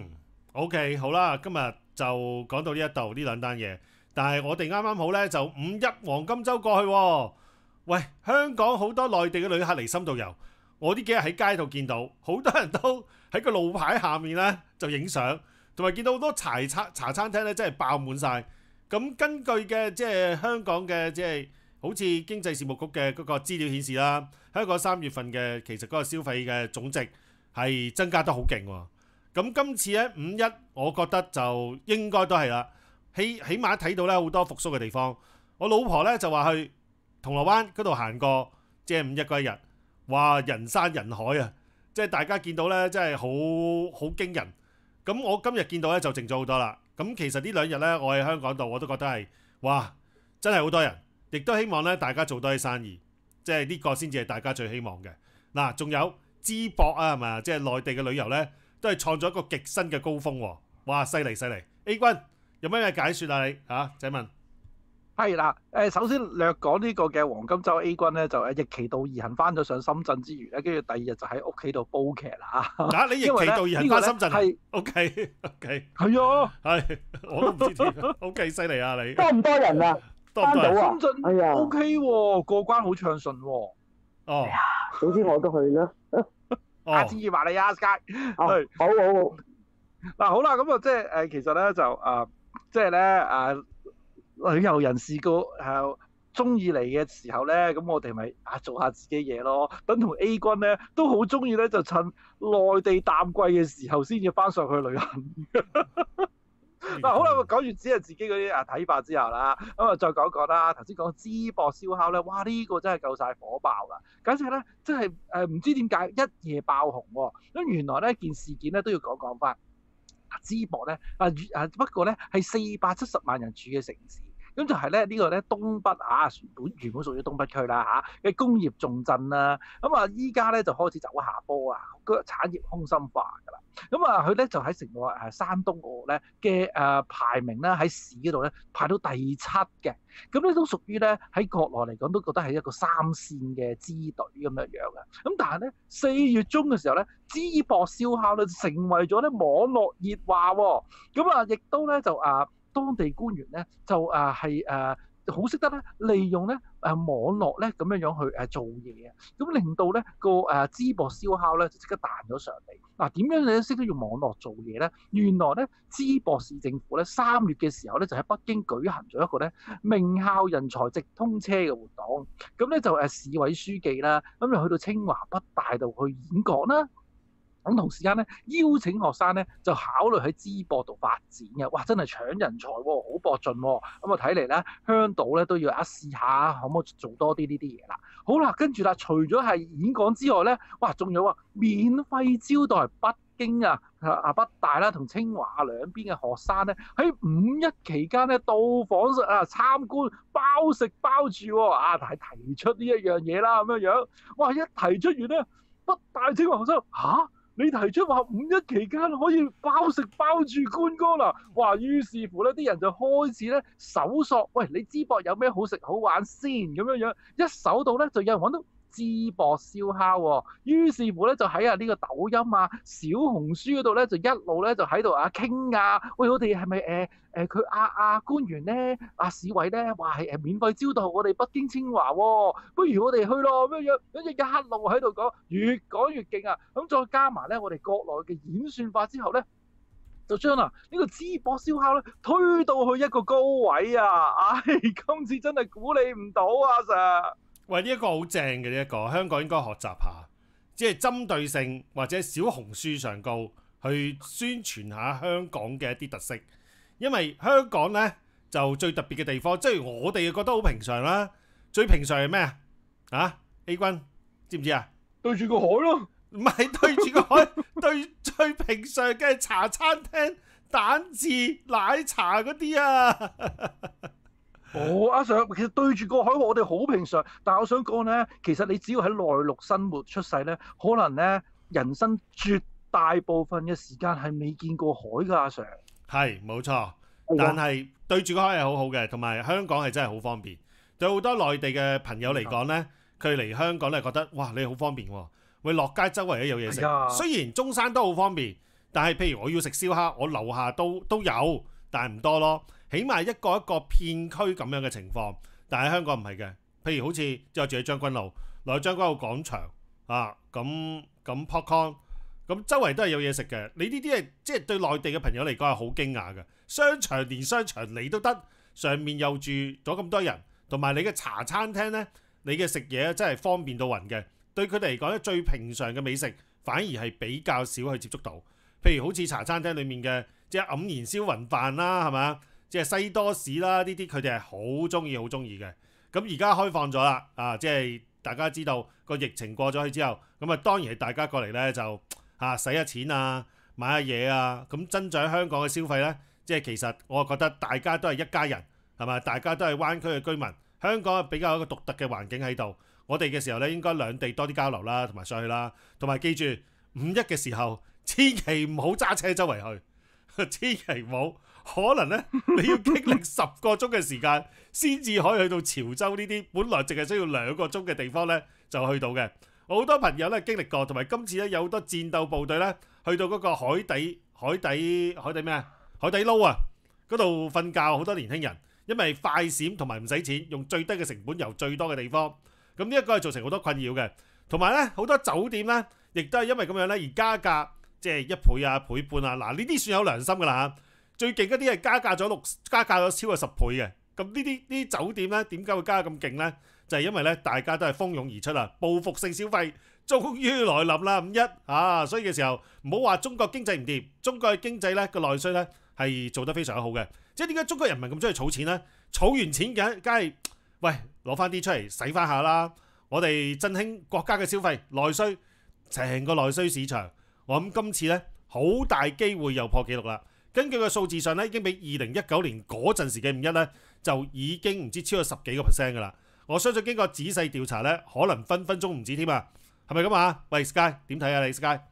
OK 好啦，今日就講到呢一度呢兩單嘢，但係我哋啱啱好呢，就5·1黃金週過去喎。喂，香港好多內地嘅旅客嚟深度遊，我呢幾日喺街度見到好多人都喺個路牌下面咧就影相，同埋見到好多茶餐廳咧真係爆滿晒。咁根據嘅即係香港嘅即係好似經濟事務局嘅嗰個資料顯示啦，香港3月份嘅其實嗰個消費嘅總值係增加得好勁喎。咁今次咧5·1，我覺得就應該都係啦。起碼睇到咧好多復甦嘅地方。我老婆咧就話去銅鑼灣嗰度行過，即係5·1嗰一日，哇人山人海啊！即係大家見到咧，真係好驚人。咁我今日見到咧就靜咗好多啦。咁其實呢2日咧，我喺香港度我都覺得係，哇，真係好多人。亦都希望咧大家做多啲生意，即係呢個先至係大家最希望嘅。嗱，仲有淄博啊，係咪？即係內地嘅旅遊咧，都係創咗一個極新嘅高峰喎。哇，犀利犀利！A 君有咩解説啊？你嚇，仔問。
係啦，首先略講呢個嘅黃金週 A 君咧，就逆其道而行翻咗上深圳之餘咧，跟住第2日就喺屋企度煲劇啦。
你逆其道而行翻深圳
係
OK，
係啊，
係我都唔知點。OK，犀利啊你。
多唔多人啊？
多唔多人？
深圳
哎呀
OK 喎，過關好暢順喎。
哦，
早知我都去啦。
下次約埋你啊 Sky。
好好好。
嗱好啦，咁啊即係其實咧就即係咧旅遊人士個中意嚟嘅時候咧，咁我哋咪做下自己嘢咯。等同 A 君咧都好中意咧，就趁內地淡季嘅時候先至翻上去旅行。嗱好啦，講完只係自己嗰啲睇法之後啦，咁啊再講講啦。頭先講淄博燒烤咧，哇呢個真係夠晒火爆㗎，簡直咧真係唔知點解一夜爆紅喎。咁原來呢件事件咧都要講翻。淄博咧不過咧係470萬人住嘅城市。咁就係咧呢個咧東北原本屬於東北區啦嘅工業重鎮啦。咁依家咧就開始走下坡啊，個產業空心化㗎啦。咁佢咧就喺成個山東嗰度咧嘅排名咧喺市嗰度咧排到第7嘅。咁咧都屬於咧喺國內嚟講都覺得係一個3線嘅支隊咁樣樣嘅。咁但係咧4月中嘅時候咧，淄博燒烤咧成為咗咧網絡熱話喎。咁亦都咧就當地官員咧就係好識得咧利用咧網絡咧咁樣去做嘢啊，咁令到咧個淄博燒烤咧就即刻彈咗上嚟。點樣你都識得用網絡做嘢咧？原來咧淄博市政府咧3月嘅時候咧就喺北京舉行咗一個咧名校人才直通車嘅活動。咁咧就市委書記啦，咁就去到清華北大度去演講啦。咁同時間咧，邀請學生咧就考慮喺淄博度發展嘅，哇！真係搶人才喎，好博盡喎。咁睇嚟咧，香島咧都要試下可唔可以做多啲呢啲嘢啦。好啦，跟住啦，除咗係演講之外咧，哇，仲有免費招待北京北大啦同清華兩邊嘅學生咧，喺5·1期間咧到訪參觀，包食包住喎。係提出呢一樣嘢啦，咁樣樣，哇！一提出完咧，北大清華學生你提出話5·1期間可以包食包住觀光啦，哇！於是乎咧，啲人就開始咧搜索，喂，你淄博有咩好食好玩先咁樣樣，一搜到咧就有人揾到淄博燒烤喎，於是乎咧就喺呢個抖音小紅書嗰度咧就一路咧就喺度傾喂，我哋係咪佢官員咧市委咧話係免費招待我哋北京清華喎，不如我哋去咯咁樣樣，跟住一路喺度講，越講越勁啊！咁再加埋咧我哋國內嘅演算法之後咧， 就將呢個淄博燒烤咧推到去一個高位啊！唉，今次真係估你唔到啊，Sir！
喂，呢一個好正嘅呢一個，香港應該學習下，即係針對性或者小紅書上高去宣傳下香港嘅一啲特色，因為香港呢，就最特別嘅地方，即係我哋覺得好平常啦。最平常係咩啊？啊 A 君知唔知啊？
對住個海咯，
唔係對住個海，對最平常嘅茶餐廳、蛋治、奶茶嗰啲啊。
阿 Sir，其實對住個海我哋好平常，但係我想講咧，其實你只要喺內陸生活出世咧，可能咧人生絕大部分嘅時間係未見過海㗎，阿 Sir。
係冇錯，但係對住個海係好好嘅，同埋香港係真係好方便。對好多內地嘅朋友嚟講呢，佢嚟香港咧覺得哇你好方便喎，會落街周圍都有嘢食。雖然中山都好方便，但係譬如我要食燒烤，我樓下都有，但係唔多咯。起碼一個一個片區咁樣嘅情況，但係香港唔係嘅。譬如好似即係我住喺將軍澳，落去將軍澳廣場啊，咁 popcorn， 咁周圍都係有嘢食嘅。你呢啲係即係對內地嘅朋友嚟講係好驚訝嘅。商場連商場嚟都得，上面又住咗咁多人，同埋你嘅茶餐廳呢，你嘅食嘢真係方便到暈嘅。對佢哋嚟講咧，最平常嘅美食反而係比較少去接觸到。譬如好似茶餐廳裡面嘅即係黯然銷魂飯啦，係咪？即係西多士啦，呢啲佢哋係好中意嘅。咁而家開放咗啦，即係大家知道個疫情過咗去之後，咁當然係大家過嚟呢就使下錢啊，買下嘢啊，咁增長香港嘅消費呢。即係其實我覺得大家都係一家人，係咪？大家都係灣區嘅居民，香港比較一個獨特嘅環境喺度。我哋嘅時候呢，應該兩地多啲交流啦，同埋上去啦，同埋記住5·1嘅時候，千祈唔好揸車周圍去，千祈唔好。可能咧，你要經歷10個鐘嘅時間，先至可以去到潮州呢啲本來淨係需要2個鐘嘅地方咧，就去到嘅。好多朋友咧經歷過，同埋今次咧有好多戰鬥部隊咧，去到嗰個海底咩啊？海底撈啊，嗰度瞓覺好多年輕人，因為快閃同埋唔使錢，用最低嘅成本遊最多嘅地方。咁呢一個係造成好多困擾嘅，同埋咧好多酒店咧，亦都係因為咁樣咧而加價，即係1倍啊、1倍半啊。嗱，呢啲算有良心㗎啦嚇。最勁嗰啲係加價咗超過10倍嘅，咁呢啲酒店咧點解會加咁勁呢？就係因為咧大家都係蜂擁而出啊，報復性消費終於來臨啦5·1所以嘅時候唔好話中國經濟唔掂，中國嘅經濟咧個內需咧係做得非常好嘅。即係點解中國人民咁中意儲錢呢？儲完錢梗係喂攞翻啲出嚟使翻下啦！我哋振興國家嘅消費內需，成個內需市場，我諗今次咧好大機會又破紀錄啦。根據個數字上咧，已經比2019年嗰陣時嘅5·1咧，就已經唔知超過10幾個%噶啦。我相信經過仔細調查咧，可能分鐘唔止添啊，係咪咁啊？喂 Sky 點睇啊？你 Sky？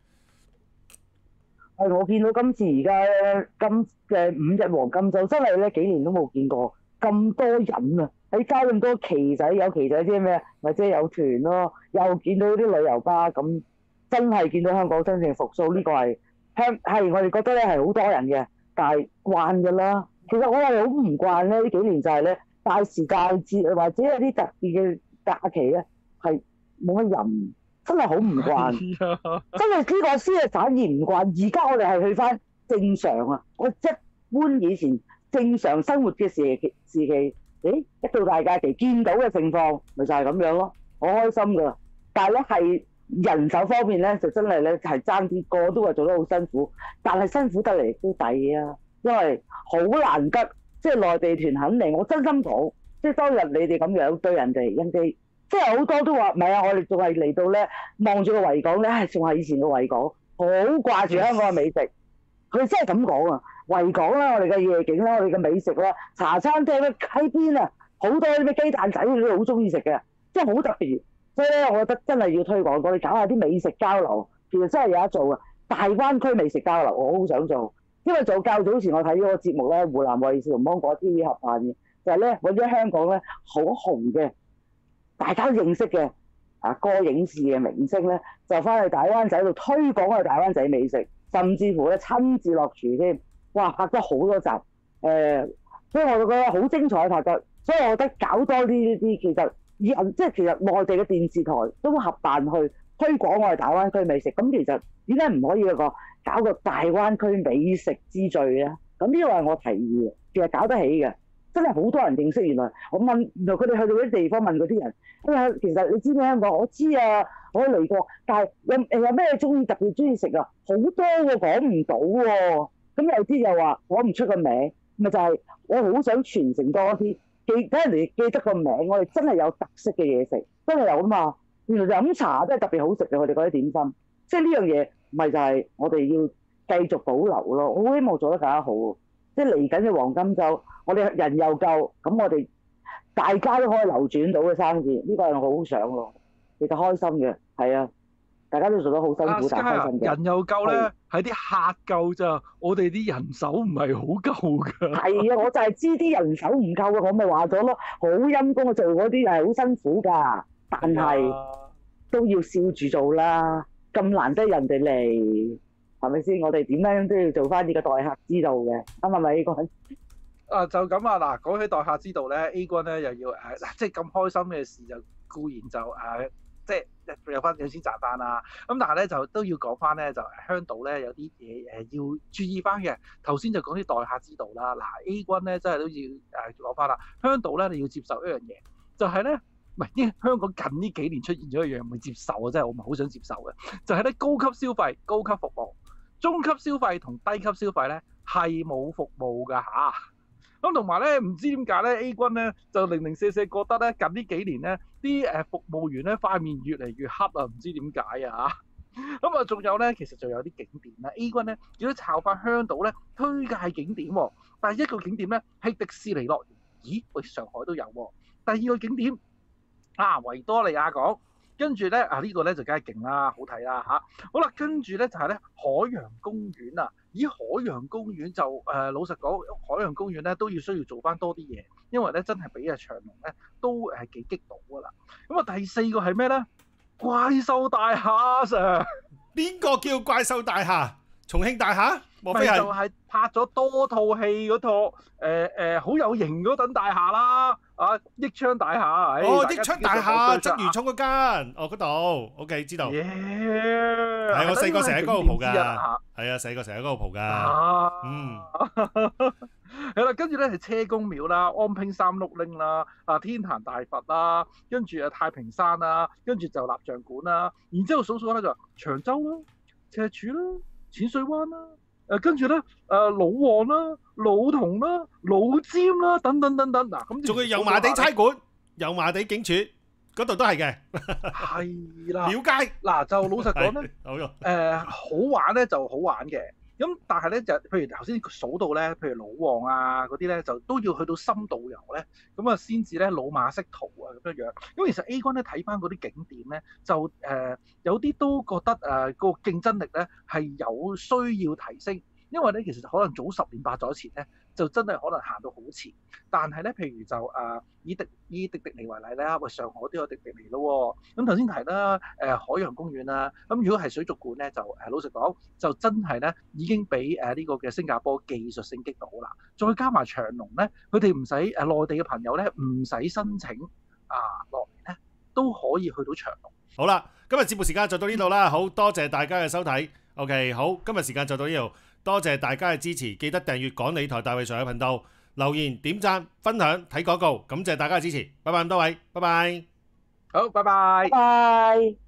我見到今次而家今嘅5·1黃金週真係咧幾年都冇見過咁多人啊！喺街咁多旗仔，有旗仔啲咩，或者有團咯，又見到啲旅遊巴咁，真係見到香港真正復甦。呢個係我哋覺得咧係好多人嘅，但係慣㗎啦。其實我係好唔慣咧，呢幾年就係咧大時大節或者有啲特別嘅假期咧係冇乜人，真係好唔慣。真係呢個先係反而唔慣。而家我哋係去返正常啊！我一般以前正常生活嘅時期，一到大假期見到嘅情況，咪就係咁樣咯，好開心㗎。但係咧係人手方面咧，就真係咧係爭啲，個都話做得好辛苦，但係辛苦得嚟都抵啊！因為好難得，即係內地團肯嚟，我真心講，即係當日你哋咁樣對人哋即係好多都話唔係啊！我哋仲係嚟到咧望住個維港咧，仲係以前個維港，好掛住香港嘅美食。佢真係咁講啊！維港啦，我哋嘅夜景啦，我哋嘅美食啦，茶餐廳咧喺邊啊，好多啲咩雞蛋仔，佢都好中意食嘅，即係好特別。所以咧，我覺得真係要推廣，我哋搞下啲美食交流，其實真係有得做啊！大灣區美食交流，我好想做，因為做較早前我睇咗個節目咧，湖南衛視同芒果 TV 合辦嘅，就係咧揾咗香港咧好紅嘅，大家都認識嘅歌影視嘅明星咧，就翻去大灣仔度推廣我哋大灣仔美食，甚至乎咧親自落廚添，哇！拍咗好多集，所以我就覺得好精彩拍得，所以我覺得搞多啲其實。即係其實內地嘅電視台都合辦去推廣我哋大灣區美食，咁其實點解唔可以有個搞個大灣區美食之最啊！咁呢個係我提議嘅，其實搞得起嘅，真係好多人認識。原來原來佢哋去到啲地方問嗰啲人，其實你知唔知香港？我知啊，我都嚟過，但係有咩特別中意食啊？好多喎，講唔到喎。咁有啲又話講唔出個名，咪就係我好想傳承多啲，等人哋記得個名。我哋真係有特色嘅嘢食，真係有啊嘛。原來飲茶真係特別好食嘅，佢哋嗰啲點心，即係呢樣嘢，咪就係我哋要繼續保留咯。我好希望做得更加好，即係嚟緊嘅黃金週，我哋人又夠，咁我哋大家都可以流轉到嘅生意，呢個係我好想咯。其實開心嘅，係啊，大家都做得好辛苦，但係開心嘅。
人又夠咧，係啲客夠咋，我哋啲人手唔係好夠㗎。
係啊，我就係知啲人手唔夠啊，我咪話咗咯，好陰功啊，做嗰啲係好辛苦㗎，但係都要笑住做啦。咁難得人哋嚟，係咪先？我哋點樣都要做翻呢個待客之道嘅，啱係咪呢個？
就咁啊！嗱，講起待客之道咧 ，A 君咧又要即係咁開心嘅事就固然就即係有錢賺翻啦。咁但係咧就都要講翻咧，就香島咧有啲嘢要注意翻嘅。頭先就講啲待客之道啦。嗱 ，A 君咧真係都要講翻啦。香島咧你要接受一樣嘢，就係咧唔係因為香港近呢幾年出現咗一樣唔接受啊，真係我唔係好想接受嘅，就係咧高級消費、高級服務、中級消費同低級消費咧係冇服務㗎嚇。咁同埋咧，唔知點解咧 A 君咧就零零舍舍覺得咧近呢幾年咧啲服務員咧塊面越嚟越黑啊，唔知點解啊嚇。咁啊，仲有咧，其實仲有啲景點啦。A 君咧亦都抄翻香島咧推介景點喎。第一個景點咧係迪士尼樂園，咦？喂，上海都有喎。第二個景點維多利亞港，跟住咧呢個咧就梗係勁啦，好睇啦嚇。好啦，跟住咧就係咧海洋公園啊。咦，海洋公園就老實講，海洋公園咧都要需要做翻多啲嘢，因為咧真係俾長龍咧都幾激到㗎啦。咁啊，第四個係咩咧？怪獸大廈 Sir，
邊個叫怪獸大廈？重慶大廈？莫非係？
就係拍咗多套戲嗰套好有型嗰等大廈啦，益昌大廈。
益昌大廈，鰂魚涌嗰間，嗰度 ，OK 知道。係我細個成日喺嗰度蒲㗎，係啊，細個成日喺嗰度蒲㗎。
係啦，跟住咧係車公廟啦、安平三碌鈴啦、天壇大佛啦，跟住太平山啦，跟住就蠟像館啦，然之後數咧就長洲啦、赤柱啦、淺水灣啦，跟住咧老旺啦、老同啦、老尖啦等等等等。嗱，咁
仲有油麻地差館、油麻地警署嗰度都係嘅。
係啦，
廟街
嗱就老實講咧，好玩咧就好玩嘅。咁但係咧就譬如頭先數到咧，譬如老旺啊嗰啲咧，就都要去到深度遊咧，咁啊先至咧老馬識途啊咁樣樣。咁其實 A 君咧睇翻嗰啲景點咧，就有啲都覺得個競爭力咧係有需要提升，因為咧其實可能早10年8載前咧就真係可能行到好前，但係咧譬如就以迪尼為例啦，喂上海都有迪尼咯喎。咁頭先提啦海洋公園啦，咁如果係水族館咧就老實講就真係咧已經俾呢個嘅新加坡技術性擊倒啦，再加埋長隆咧，佢哋唔使內地嘅朋友咧唔使申請落嚟咧都可以去到長隆。
好啦，今日節目時間就到呢度啦，好多謝大家嘅收睇。OK， 好，今日時間就到呢度，多謝大家嘅支持，記得訂閱港理台大衛上嘅頻道，留言、點讚、分享、睇廣告，感謝大家嘅支持，拜拜咁多位，拜拜。
好，拜拜。
拜。